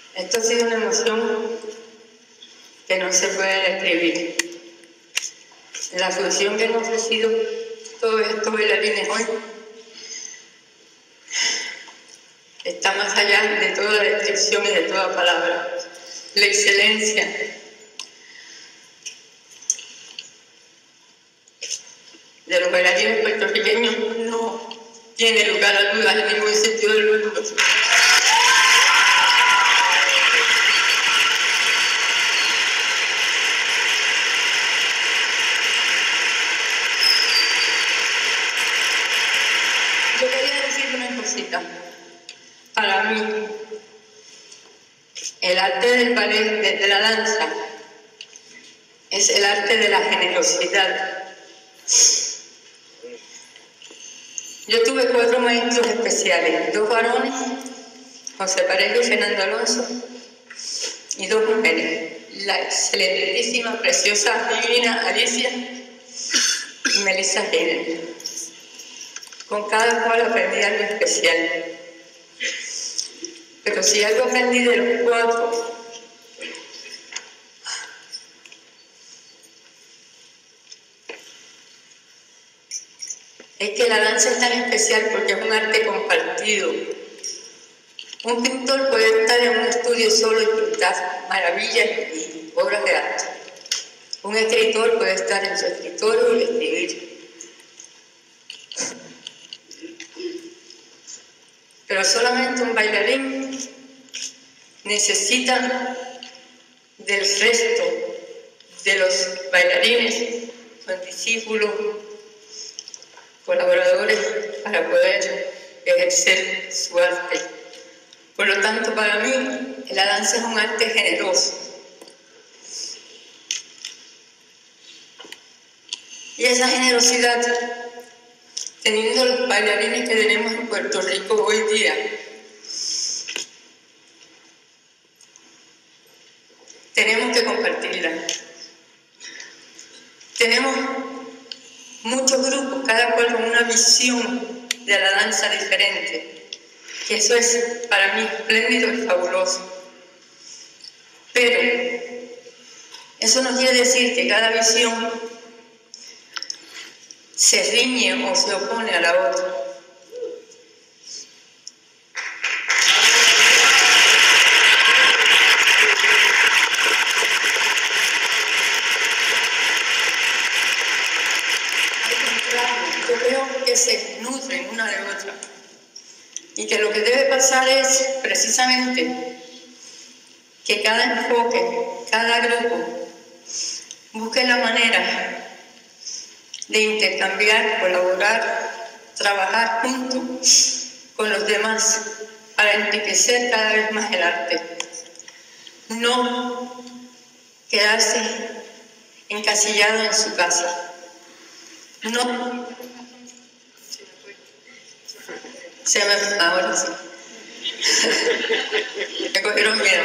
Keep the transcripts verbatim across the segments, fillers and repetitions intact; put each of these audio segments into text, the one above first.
Esto ha sido una emoción que no se puede describir. La función que han ofrecido todos estos bailarines hoy está más allá de toda descripción y de toda palabra. La excelencia de los bailarines puertorriqueños no tiene lugar a dudas en ningún sentido del mundo. Yo quería decir una cosita. Para mí, el arte del ballet, de, de la danza, es el arte de la generosidad. Yo tuve cuatro maestros especiales, dos varones, José Parejo y Fernando Alonso, y dos mujeres, la excelentísima, preciosa, divina Alicia y Melissa Heiner. Con cada cual aprendí algo especial. Pero si algo aprendí de los cuatro, es que la danza es tan especial porque es un arte compartido. Un pintor puede estar en un estudio solo y pintar maravillas y obras de arte. Un escritor puede estar en su escritorio y escribir. Pero solamente un bailarín necesita del resto de los bailarines, condiscípulos, colaboradores, para poder ejercer su arte. Por lo tanto, para mí, la danza es un arte generoso. Y esa generosidad, teniendo los bailarines que tenemos en Puerto Rico hoy día, tenemos que compartirla. Tenemos muchos grupos, cada cual con una visión de la danza diferente, que eso es para mí espléndido y fabuloso. Pero eso no quiere decir que cada visión se riñe o se opone a la otra. Yo creo que se nutren una de otra y que lo que debe pasar es precisamente que cada enfoque, cada grupo busque la manera de intercambiar, colaborar, trabajar juntos con los demás para enriquecer cada vez más el arte. No quedarse encasillado en su casa. No, se me, ahora sí, me cogieron miedo.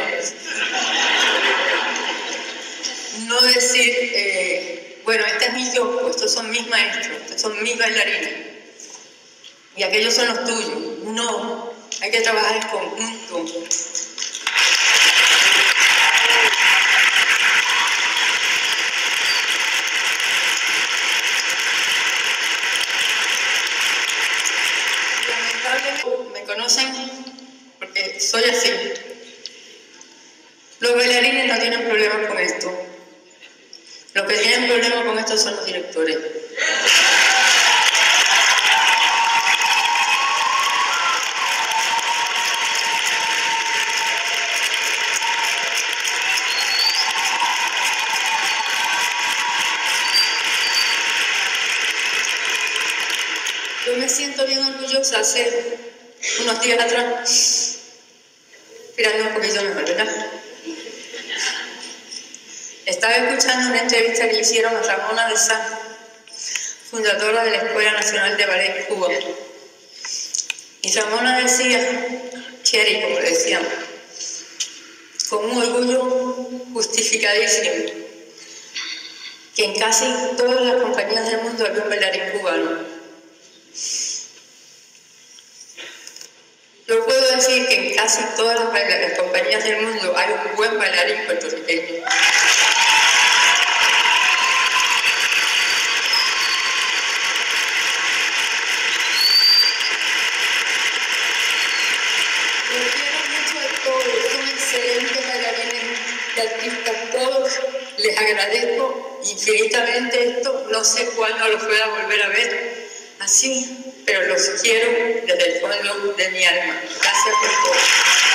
No decir, eh, bueno, este es mi yo, estos son mis maestros, estos son mis bailarines, y aquellos son los tuyos. No, hay que trabajar en conjunto. Me conocen porque soy así. Los bailarines no tienen problemas con esto. Los que tienen problemas con esto son los directores. Yo me siento bien orgullosa hace unos días atrás, mirando un poquito mejor, ¿verdad? Estaba escuchando una entrevista que le hicieron a Ramona de Sá, fundadora de la Escuela Nacional de Ballet en Cuba. Y Ramona decía, Cherry, como le decíamos, con un orgullo justificadísimo, que en casi todas las compañías del mundo había un bailarín cubano. Yo puedo decir que en casi todas las, las compañías del mundo hay un buen bailarín puertorriqueño. Los quiero mucho a todos, son excelentes bailarines y artistas todos. Les agradezco infinitamente esto, no sé cuándo los pueda volver a ver así, pero los quiero desde el fondo de mi alma. Gracias por todo.